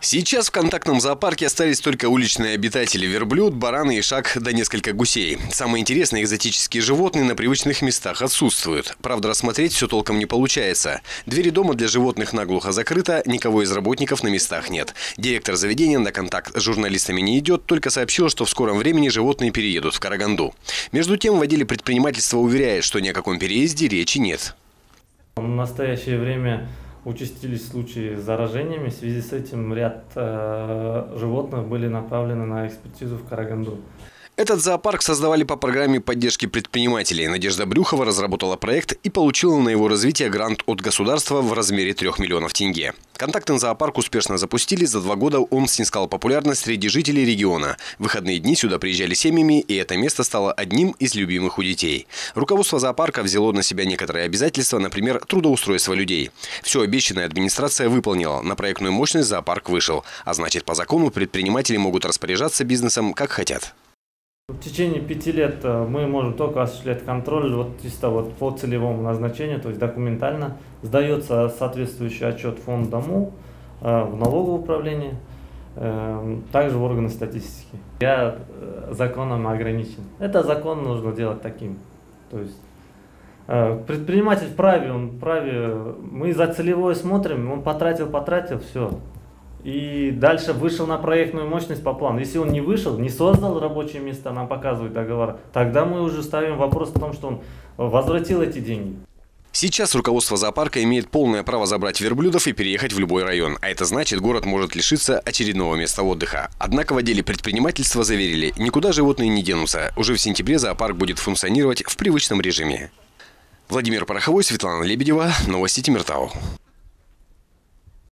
Сейчас в контактном зоопарке остались только уличные обитатели – верблюд, бараны, ишак да несколько гусей. Самые интересные экзотические животные на привычных местах отсутствуют. Правда, рассмотреть все толком не получается. Двери дома для животных наглухо закрыта, никого из работников на местах нет. Директор заведения на контакт с журналистами не идет, только сообщил, что в скором времени животные переедут в Караганду. Между тем, в отделе предпринимательства уверяет, что ни о каком переезде речи нет. В настоящее время участились случаи с заражениями. В связи с этим ряд животных были направлены на экспертизу в Караганду. Этот зоопарк создавали по программе поддержки предпринимателей. Надежда Брюхова разработала проект и получила на его развитие грант от государства в размере 3 миллионов тенге. Контактный зоопарк успешно запустили. За 2 года он снискал популярность среди жителей региона. В выходные дни сюда приезжали семьями, и это место стало одним из любимых у детей. Руководство зоопарка взяло на себя некоторые обязательства, например, трудоустройство людей. Все обещанное администрация выполнила. На проектную мощность зоопарк вышел. А значит, по закону предприниматели могут распоряжаться бизнесом как хотят. В течение 5 лет мы можем только осуществлять контроль чисто по целевому назначению, то есть документально. Сдается соответствующий отчет в фонд ДОМУ, в налоговое управление, также в органы статистики. Я законом ограничен. Это закон нужно делать таким. То есть предприниматель вправе, мы за целевое смотрим, он потратил, все. И дальше вышел на проектную мощность по плану. Если он не вышел, не создал рабочие места, нам показывают договор, тогда мы уже ставим вопрос о том, что он возвратил эти деньги. Сейчас руководство зоопарка имеет полное право забрать верблюдов и переехать в любой район. А это значит, город может лишиться очередного места отдыха. Однако в отделе предпринимательства заверили, никуда животные не денутся. Уже в сентябре зоопарк будет функционировать в привычном режиме. Владимир Пороховой, Светлана Лебедева. Новости Темиртау.